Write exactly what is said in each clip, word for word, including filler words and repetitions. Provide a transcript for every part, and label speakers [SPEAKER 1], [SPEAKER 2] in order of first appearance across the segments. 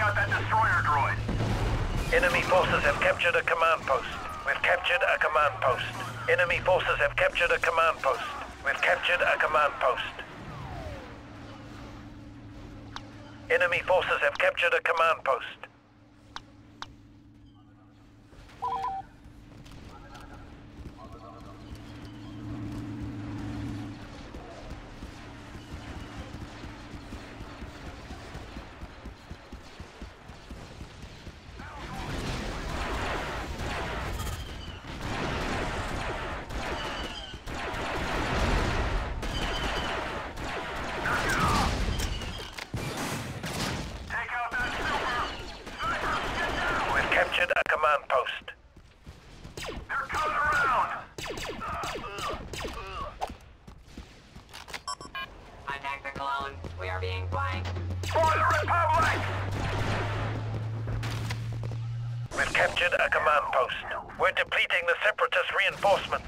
[SPEAKER 1] out that destroyer droid.
[SPEAKER 2] Enemy forces have captured a command post. We've captured a command post. Enemy forces have captured a command post. We've captured a command post. Enemy forces have captured a command post. A command post.
[SPEAKER 1] They're coming around!
[SPEAKER 3] Contact the clone. We are being flanked.
[SPEAKER 1] For the Republic!
[SPEAKER 2] We've captured a command post. We're depleting the Separatist reinforcements.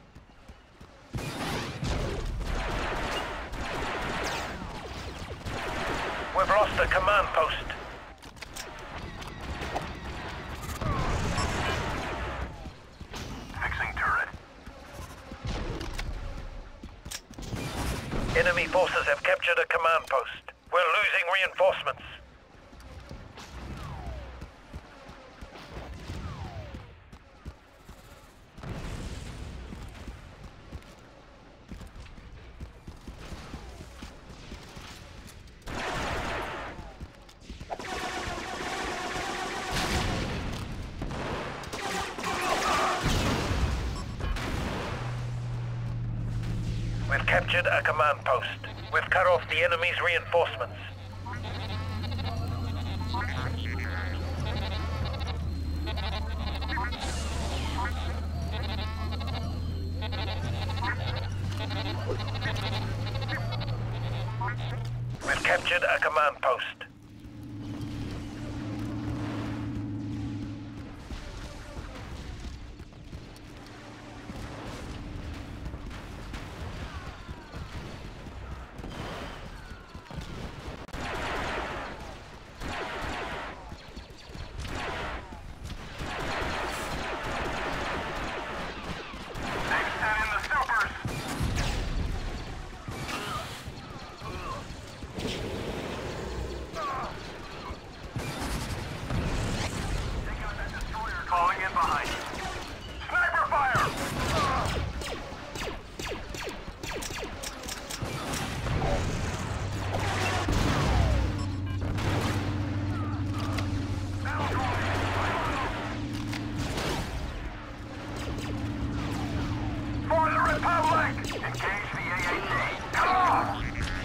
[SPEAKER 2] We've lost a command post. Enemy forces have captured a command post. We're losing reinforcements. We've captured a command post. We've cut off the enemy's reinforcements. We've captured a command post.
[SPEAKER 1] Falling in behind. Sniper fire! For the Republic! Engage the A A T. Come on!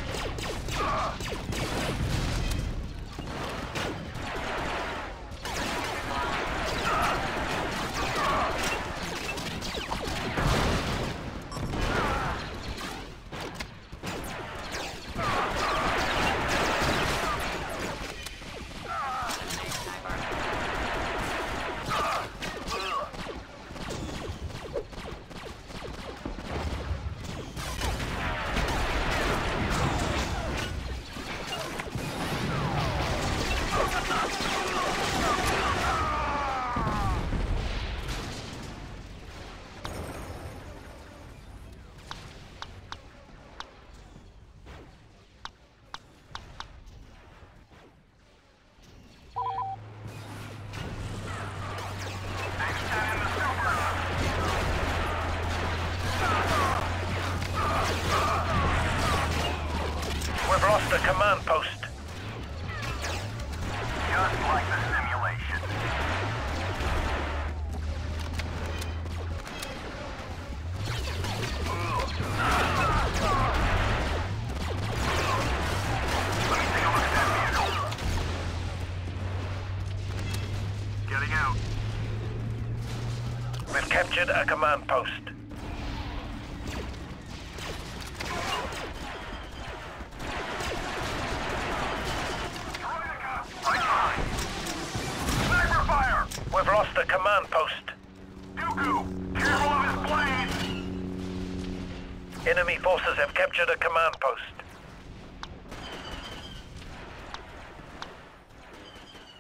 [SPEAKER 2] We've lost a command post.
[SPEAKER 1] Just like the simulation. Getting out.
[SPEAKER 2] We've captured a command post. We've lost a command post.
[SPEAKER 1] Dooku, careful of his blades!
[SPEAKER 2] Enemy forces have captured a command post.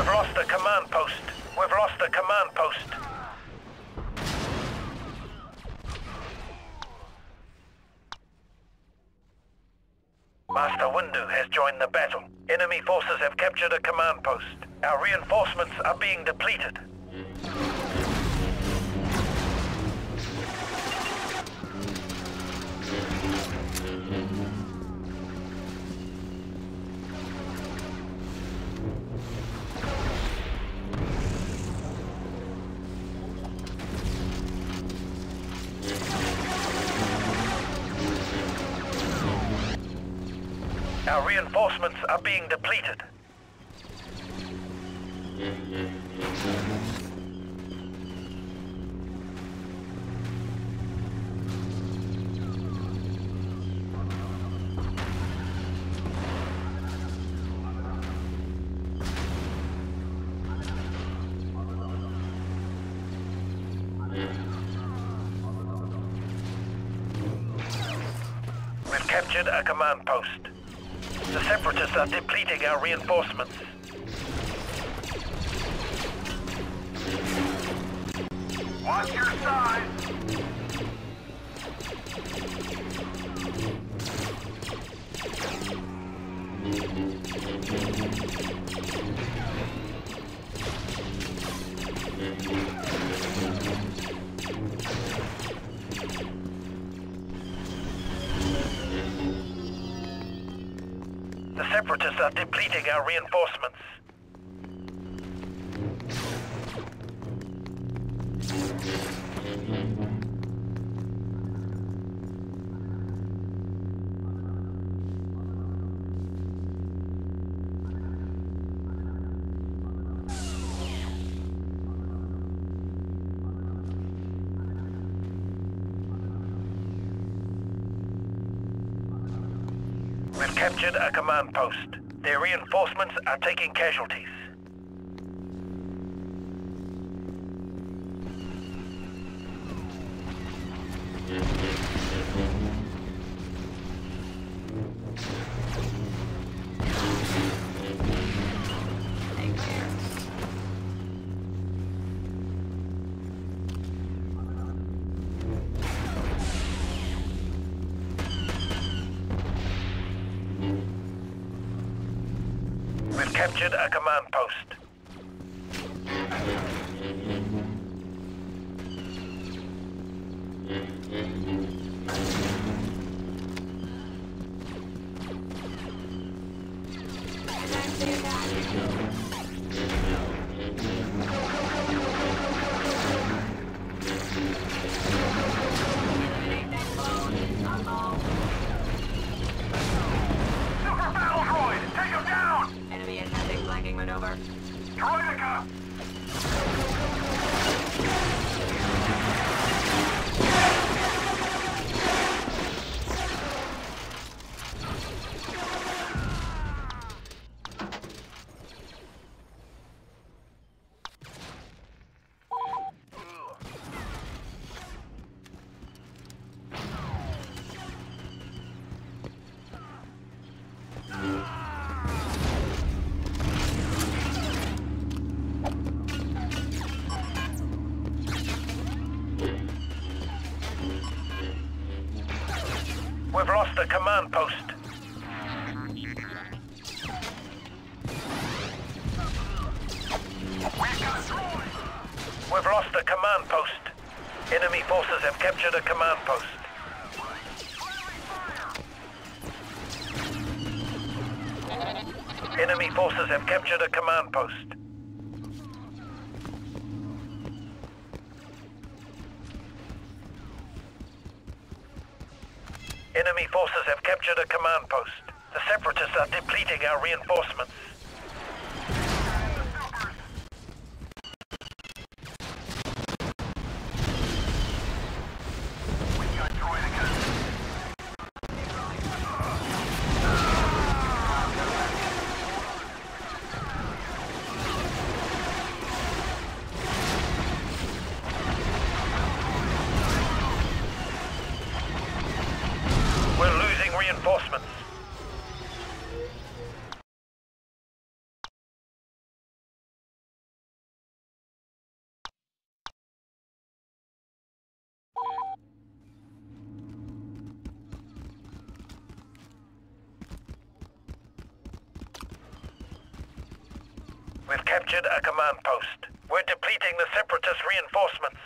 [SPEAKER 2] We've lost a command post. We've lost a command post. Master Windu has joined the battle. Enemy forces have captured a command post. Our reinforcements are being depleted. Our reinforcements are being depleted. We've captured a command post. The Separatists are depleting our reinforcements.
[SPEAKER 1] Watch your side.
[SPEAKER 2] The Separatists are depleting our reinforcements. We've captured a command post. Their reinforcements are taking casualties. We've captured a command post.
[SPEAKER 1] Super battle droid! Take him down!
[SPEAKER 3] Enemy attempting flanking maneuver.
[SPEAKER 1] Droideka!
[SPEAKER 2] We've lost a command post.
[SPEAKER 1] We've got a droid!
[SPEAKER 2] We've lost a command post. Enemy forces have captured a command post. Enemy forces have captured a command post. Enemy forces have captured a command post. The Separatists are depleting our reinforcements. We're losing reinforcements. captured a command post. We're depleting the Separatist reinforcements.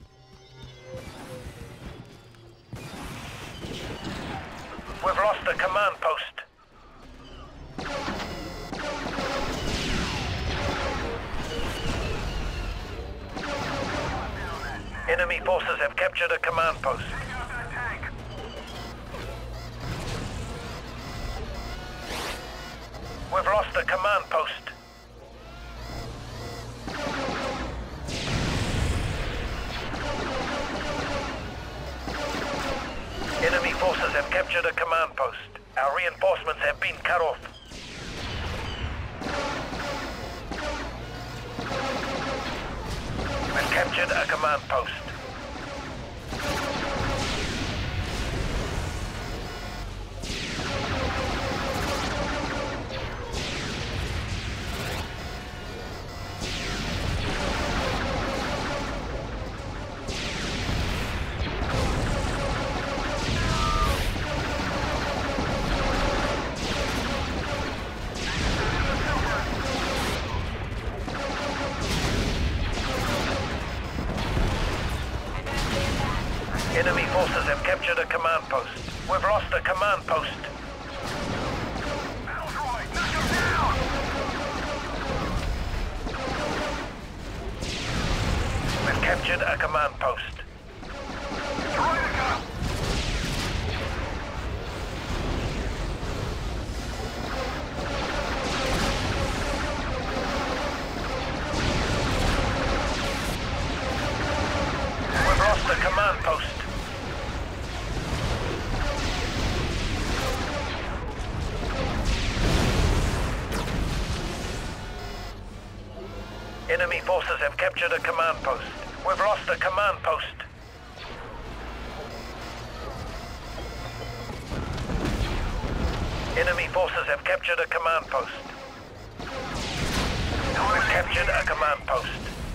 [SPEAKER 2] We've lost a command post. Enemy forces have captured a command post. We've lost a command post. Enemy forces have captured a command post. Our reinforcements have been cut off. We've captured a command post. Enemy forces have captured a command post. We've lost a command post. We've captured a command post. We've lost a command post. Enemy forces have captured a command post. We've lost a command post. Enemy forces have captured a command post. We've captured a command post.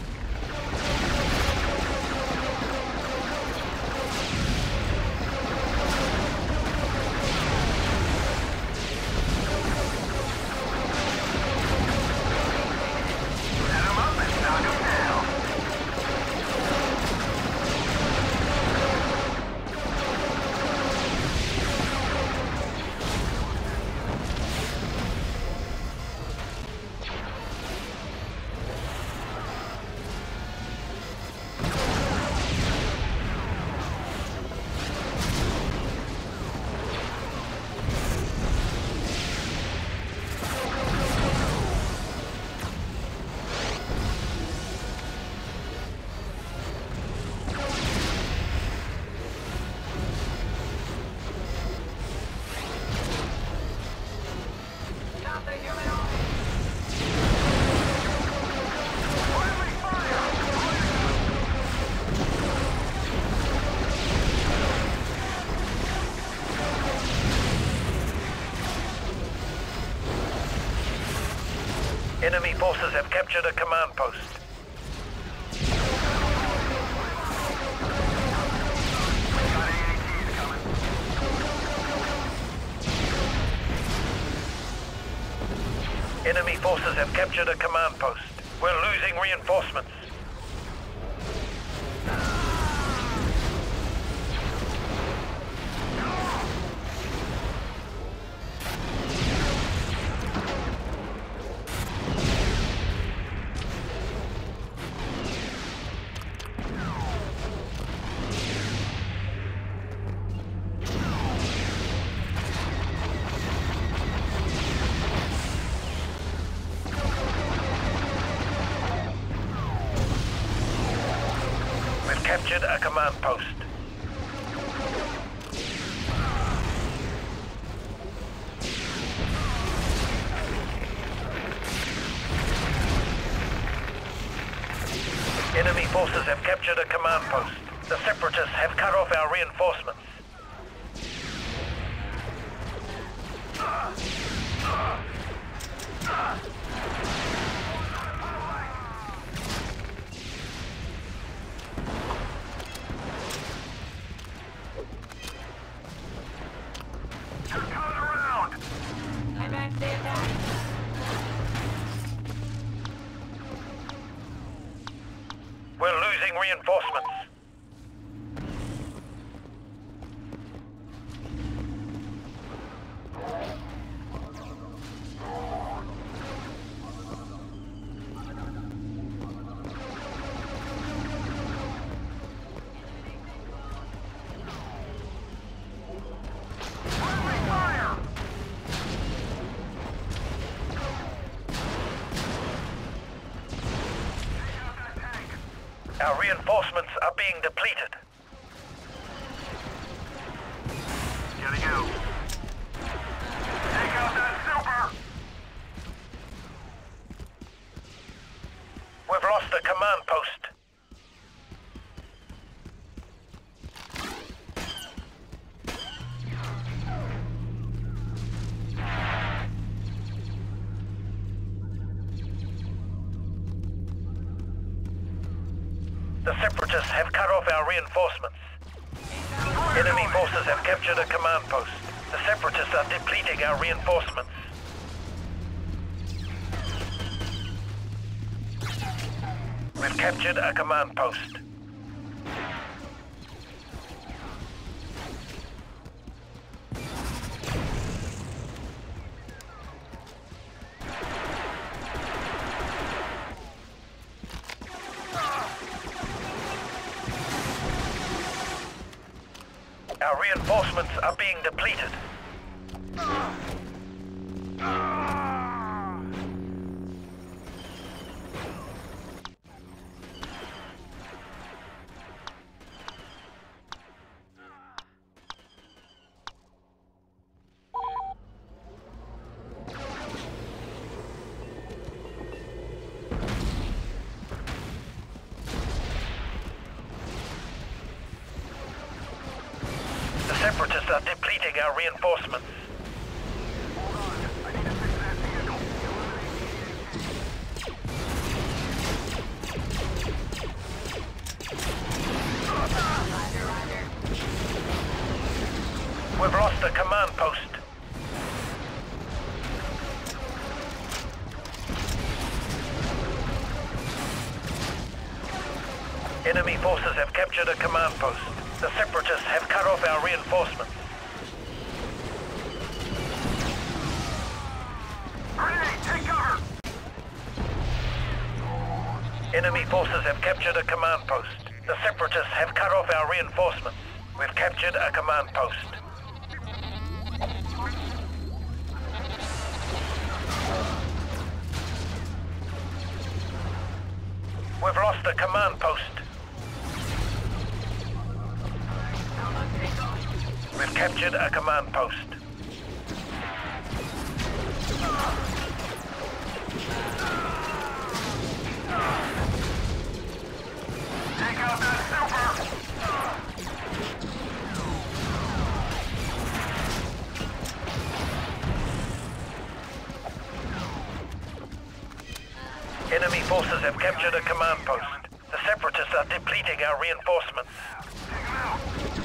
[SPEAKER 2] Enemy forces have captured a command post. Enemy forces have captured a command post. We're losing reinforcements. Captured a command post. Enemy forces have captured a command post. The Separatists have cut off our reinforcements. reinforcements. Our reinforcements are being depleted.
[SPEAKER 1] Getting out. Take out that super!
[SPEAKER 2] We've lost the command post. The Separatists have cut off our reinforcements. Enemy forces have captured a command post. The Separatists are depleting our reinforcements. We've captured a command post. Our reinforcements are being depleted. The Separatists are depleting our reinforcements. We've lost the command post. Enemy forces have captured a command post. The Separatists have cut off our reinforcements.
[SPEAKER 1] Grenade, take cover!
[SPEAKER 2] Enemy forces have captured a command post. The Separatists have cut off our reinforcements. We've captured a command post. We've lost the command post. We've captured a command post.
[SPEAKER 1] Take out that super!
[SPEAKER 2] Enemy forces have captured a command post. The Separatists are depleting our reinforcements.
[SPEAKER 1] Take him out!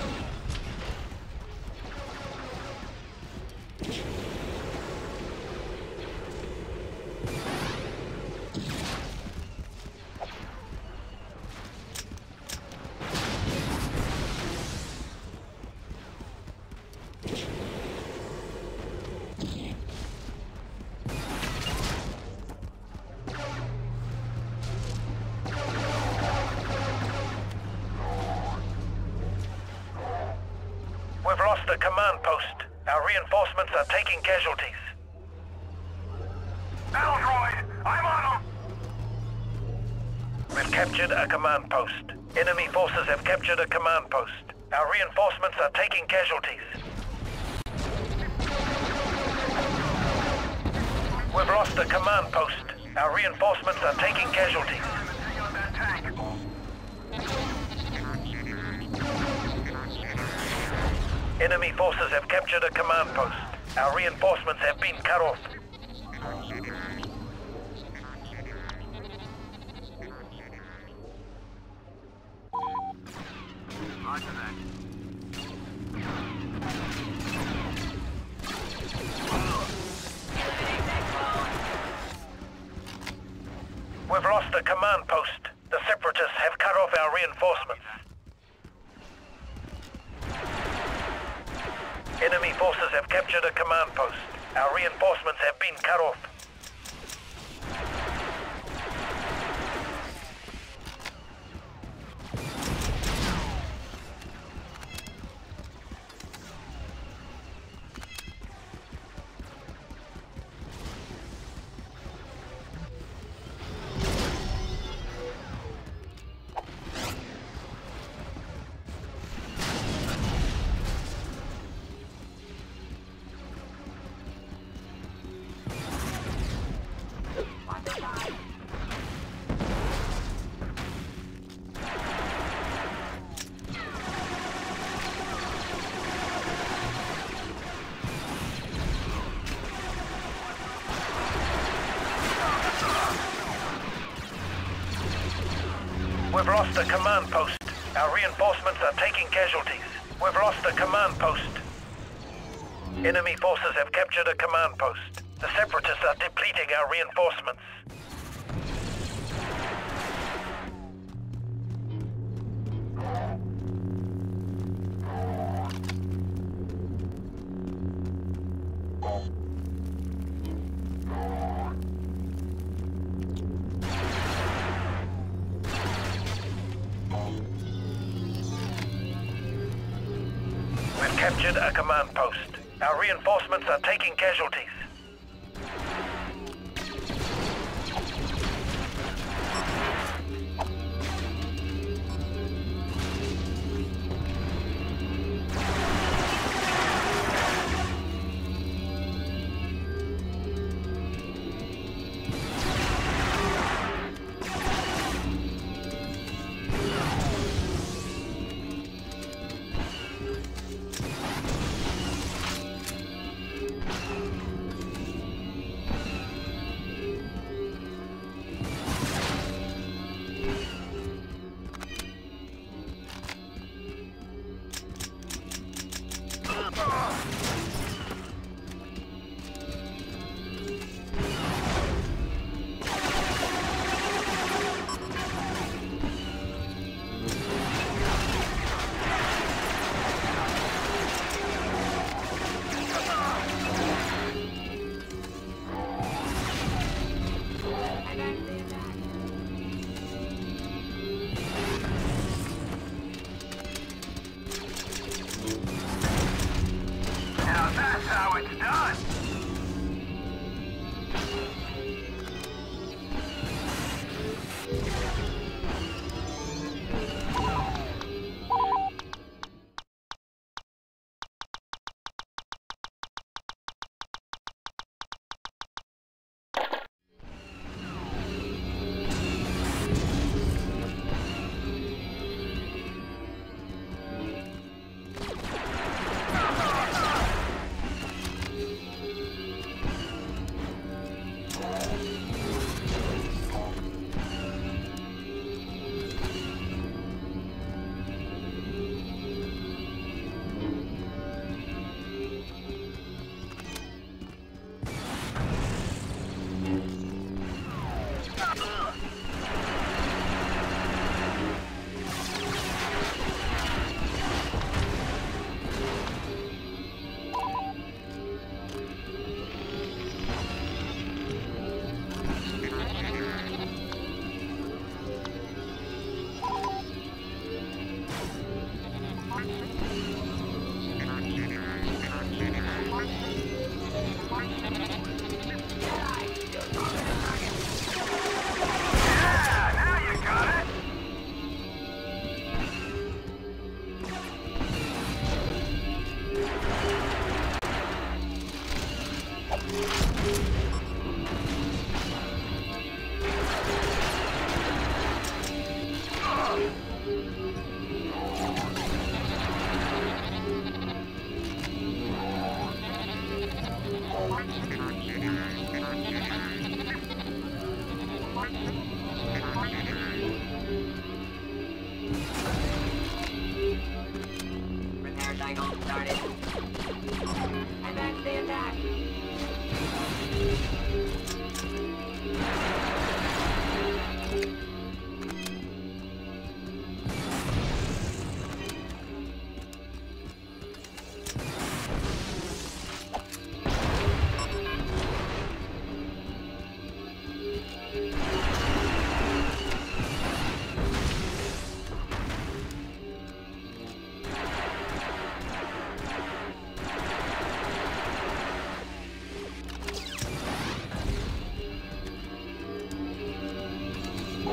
[SPEAKER 2] We've lost the command post. Our reinforcements are taking casualties.
[SPEAKER 1] Battle droid! I'm on him!
[SPEAKER 2] We've captured a command post. Enemy forces have captured a command post. Our reinforcements are taking casualties. We've lost the command post. Our reinforcements are taking casualties.
[SPEAKER 1] Take out that tank!
[SPEAKER 2] Enemy forces have captured a command post. Our reinforcements have been cut off.
[SPEAKER 1] Roger that.
[SPEAKER 2] We've lost the command post. The Separatists have cut off our reinforcements. Enemy forces have captured a command post. Our reinforcements have been cut off. We've lost the command post. Our reinforcements are taking casualties. We've lost the command post. Enemy forces have captured a command post. The Separatists are depleting our reinforcements. We've captured a command post. Our reinforcements are taking casualties.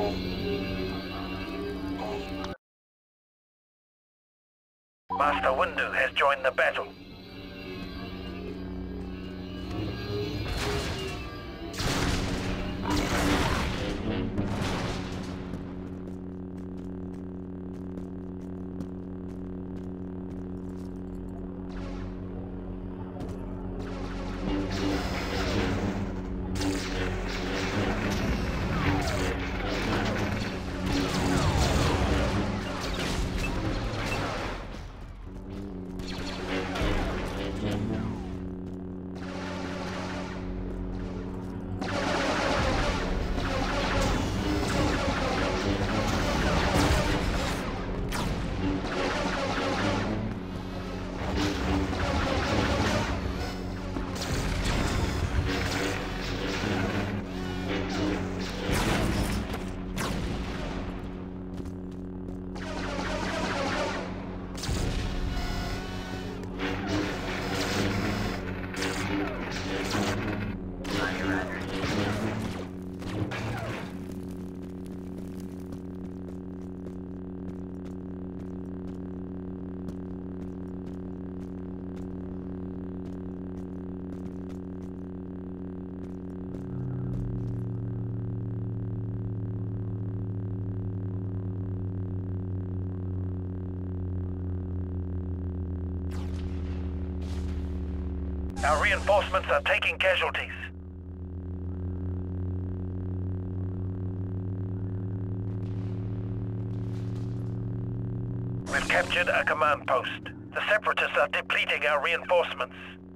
[SPEAKER 2] Master Windu has joined the battle. Our reinforcements are taking casualties. We've captured a command post. The Separatists are depleting our reinforcements.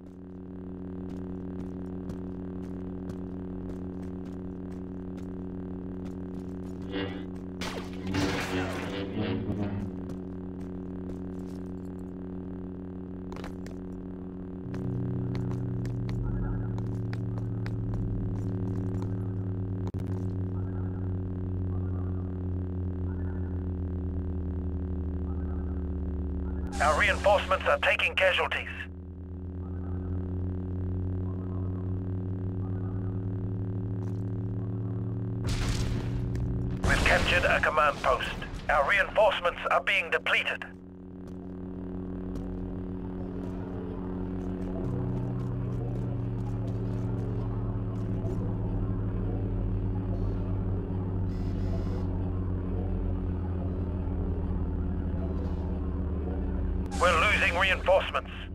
[SPEAKER 2] Our reinforcements are taking casualties. We've captured a command post. Our reinforcements are being depleted. We're losing reinforcements.